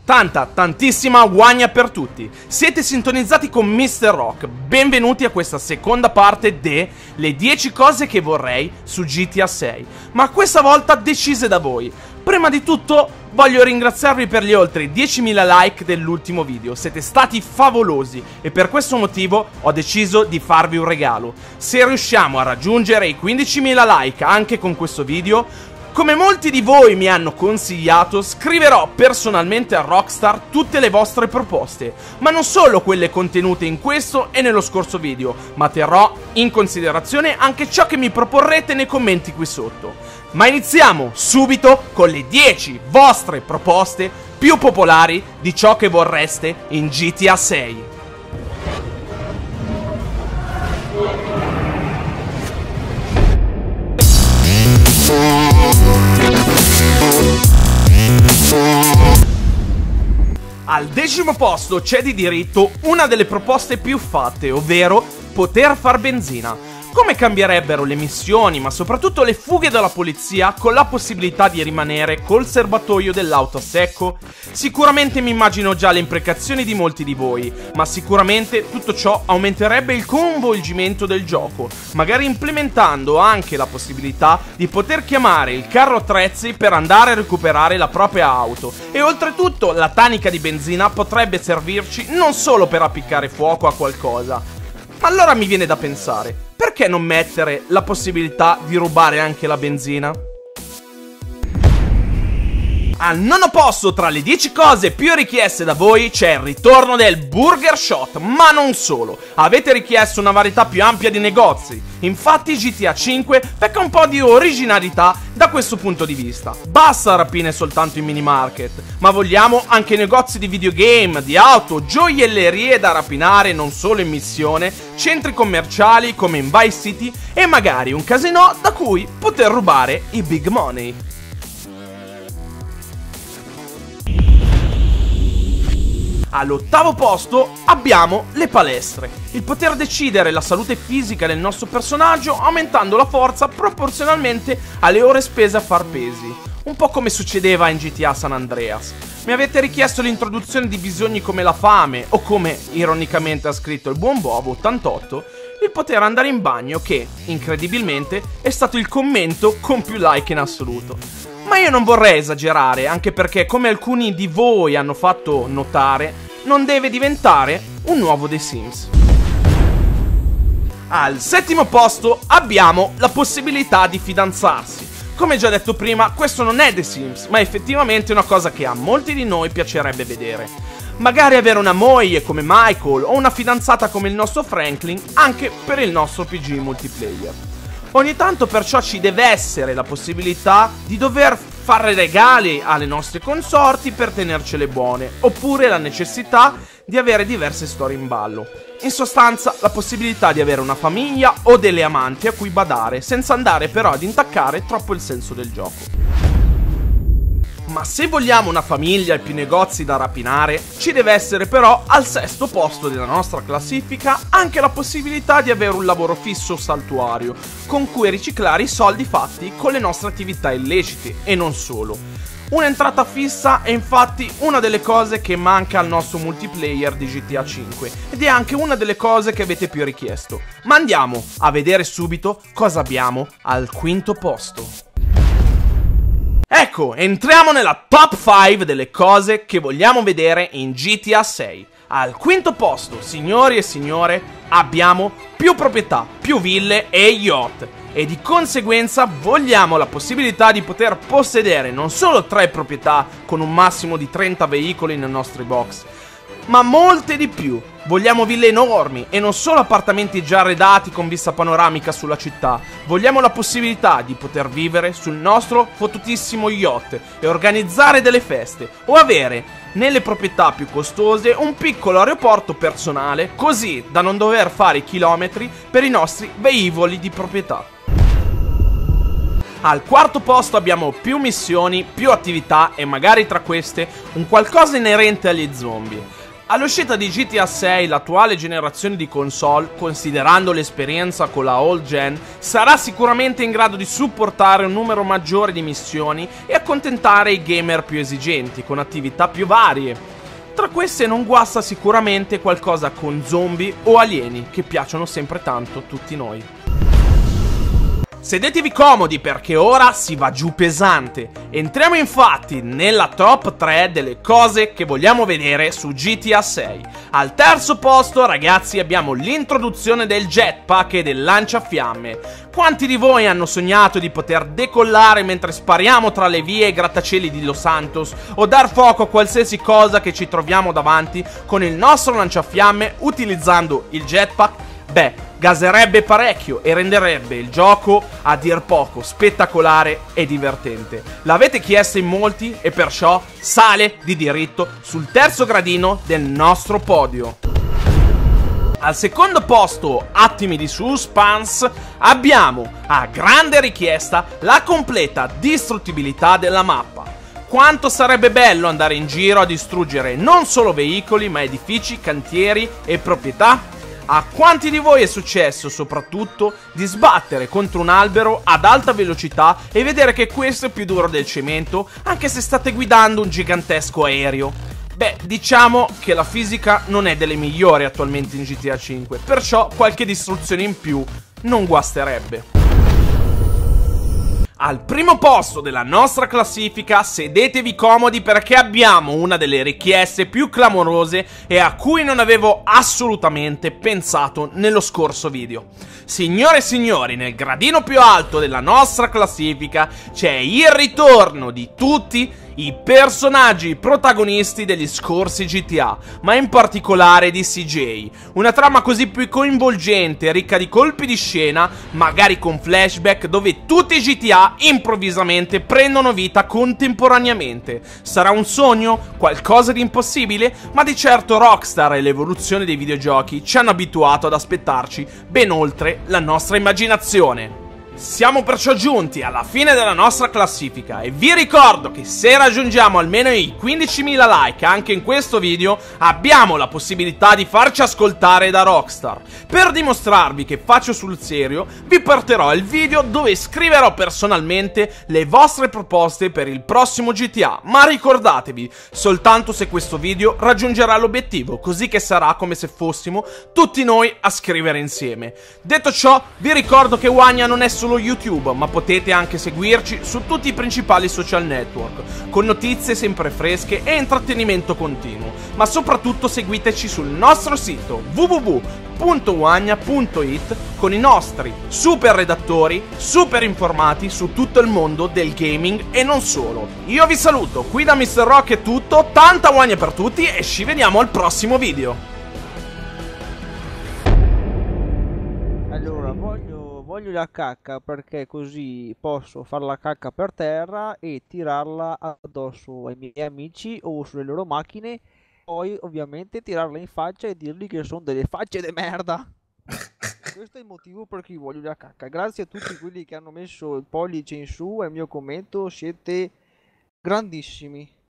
Tantissima guagna per tutti. Siete sintonizzati con Mr. Rock. Benvenuti a questa seconda parte delle 10 cose che vorrei su GTA 6, ma questa volta decise da voi. Prima di tutto voglio ringraziarvi per gli oltre 10.000 like dell'ultimo video. Siete stati favolosi e per questo motivo ho deciso di farvi un regalo. Se riusciamo a raggiungere i 15.000 like anche con questo video, come molti di voi mi hanno consigliato, scriverò personalmente a Rockstar tutte le vostre proposte, ma non solo quelle contenute in questo e nello scorso video, ma terrò in considerazione anche ciò che mi proporrete nei commenti qui sotto. Ma iniziamo subito con le 10 vostre proposte più popolari di ciò che vorreste in GTA 6. Al 10° posto c'è di diritto una delle proposte più fatte, ovvero poter far benzina. Come cambierebbero le missioni, ma soprattutto le fughe dalla polizia, con la possibilità di rimanere col serbatoio dell'auto a secco? Sicuramente mi immagino già le imprecazioni di molti di voi, ma sicuramente tutto ciò aumenterebbe il coinvolgimento del gioco, magari implementando anche la possibilità di poter chiamare il carro attrezzi per andare a recuperare la propria auto. E oltretutto la tanica di benzina potrebbe servirci non solo per appiccare fuoco a qualcosa. Ma allora mi viene da pensare, perché non mettere la possibilità di rubare anche la benzina? Al 9° posto tra le 10 cose più richieste da voi c'è il ritorno del Burger Shot, ma non solo. Avete richiesto una varietà più ampia di negozi, infatti GTA 5 pecca un po' di originalità da questo punto di vista. Basta rapine soltanto in mini market, ma vogliamo anche negozi di videogame, di auto, gioiellerie da rapinare non solo in missione, centri commerciali come in Vice City e magari un casinò da cui poter rubare i big money. All'8° posto abbiamo le palestre, il poter decidere la salute fisica del nostro personaggio aumentando la forza proporzionalmente alle ore spese a far pesi, un po' come succedeva in GTA San Andreas. Mi avete richiesto l'introduzione di bisogni come la fame o come ironicamente ha scritto il buon Bob 88, il poter andare in bagno che, incredibilmente, è stato il commento con più like in assoluto. Ma io non vorrei esagerare, anche perché, come alcuni di voi hanno fatto notare, non deve diventare un nuovo The Sims. Al 7° posto abbiamo la possibilità di fidanzarsi. Come già detto prima, questo non è The Sims, ma effettivamente una cosa che a molti di noi piacerebbe vedere. Magari avere una moglie come Michael o una fidanzata come il nostro Franklin, anche per il nostro PG multiplayer. Ogni tanto perciò ci deve essere la possibilità di dover fare regali alle nostre consorti per tenercele buone, oppure la necessità di avere diverse storie in ballo. In sostanza, la possibilità di avere una famiglia o delle amanti a cui badare, senza andare però ad intaccare troppo il senso del gioco. Ma se vogliamo una famiglia e più negozi da rapinare, ci deve essere però al 6° posto della nostra classifica anche la possibilità di avere un lavoro fisso o saltuario, con cui riciclare i soldi fatti con le nostre attività illecite, e non solo. Un'entrata fissa è infatti una delle cose che manca al nostro multiplayer di GTA 5, ed è anche una delle cose che avete più richiesto. Ma andiamo a vedere subito cosa abbiamo al 5° posto. Ecco, entriamo nella top 5 delle cose che vogliamo vedere in GTA 6. Al 5° posto, signori e signore, abbiamo più proprietà, più ville e yacht. E di conseguenza vogliamo la possibilità di poter possedere non solo 3 proprietà con un massimo di 30 veicoli nei nostri box, ma molte di più. Vogliamo ville enormi e non solo appartamenti già arredati con vista panoramica sulla città. Vogliamo la possibilità di poter vivere sul nostro fottutissimo yacht e organizzare delle feste, o avere nelle proprietà più costose un piccolo aeroporto personale, così da non dover fare chilometri per i nostri velivoli di proprietà. Al 4° posto abbiamo più missioni, più attività e magari tra queste un qualcosa inerente agli zombie. All'uscita di GTA 6, l'attuale generazione di console, considerando l'esperienza con la old gen, sarà sicuramente in grado di supportare un numero maggiore di missioni e accontentare i gamer più esigenti, con attività più varie. Tra queste non guasta sicuramente qualcosa con zombie o alieni, che piacciono sempre tanto a tutti noi. Sedetevi comodi perché ora si va giù pesante. Entriamo infatti nella top 3 delle cose che vogliamo vedere su GTA 6. Al terzo posto, ragazzi, abbiamo l'introduzione del jetpack e del lanciafiamme. Quanti di voi hanno sognato di poter decollare mentre spariamo tra le vie e grattacieli di Los Santos o dar fuoco a qualsiasi cosa che ci troviamo davanti con il nostro lanciafiamme utilizzando il jetpack? Beh, gaserebbe parecchio e renderebbe il gioco a dir poco spettacolare e divertente. L'avete chiesto in molti e perciò sale di diritto sul terzo gradino del nostro podio. Al secondo posto, attimi di suspense, abbiamo a grande richiesta la completa distruttibilità della mappa. Quanto sarebbe bello andare in giro a distruggere non solo veicoli ma edifici, cantieri e proprietà? A quanti di voi è successo soprattutto di sbattere contro un albero ad alta velocità e vedere che questo è più duro del cemento anche se state guidando un gigantesco aereo? Beh, diciamo che la fisica non è delle migliori attualmente in GTA 5, perciò qualche distruzione in più non guasterebbe. Al primo posto della nostra classifica, sedetevi comodi perché abbiamo una delle richieste più clamorose e a cui non avevo assolutamente pensato nello scorso video. Signore e signori, nel gradino più alto della nostra classifica c'è il ritorno di tutti i personaggi protagonisti degli scorsi GTA, ma in particolare di CJ. Una trama così più coinvolgente, ricca di colpi di scena, magari con flashback, dove tutti i GTA improvvisamente prendono vita contemporaneamente. Sarà un sogno? Qualcosa di impossibile? Ma di certo Rockstar e l'evoluzione dei videogiochi ci hanno abituato ad aspettarci ben oltre la nostra immaginazione. Siamo perciò giunti alla fine della nostra classifica e vi ricordo che se raggiungiamo almeno i 15.000 like anche in questo video abbiamo la possibilità di farci ascoltare da Rockstar. Per dimostrarvi che faccio sul serio vi porterò il video dove scriverò personalmente le vostre proposte per il prossimo GTA, ma ricordatevi, soltanto se questo video raggiungerà l'obiettivo, così che sarà come se fossimo tutti noi a scrivere insieme. Detto ciò, vi ricordo che Wagna non è solo YouTube, ma potete anche seguirci su tutti i principali social network, con notizie sempre fresche e intrattenimento continuo. Ma soprattutto seguiteci sul nostro sito www.wagna.it con i nostri super redattori, super informati su tutto il mondo del gaming e non solo. Io vi saluto, qui da Mr. Rock è tutto, tanta Wagna per tutti e ci vediamo al prossimo video. Allora, voglio la cacca perché così posso fare la cacca per terra e tirarla addosso ai miei amici o sulle loro macchine. Poi, ovviamente, tirarla in faccia e dirgli che sono delle facce di merda. Questo è il motivo per cui voglio la cacca. Grazie a tutti quelli che hanno messo il pollice in su e il mio commento, siete grandissimi.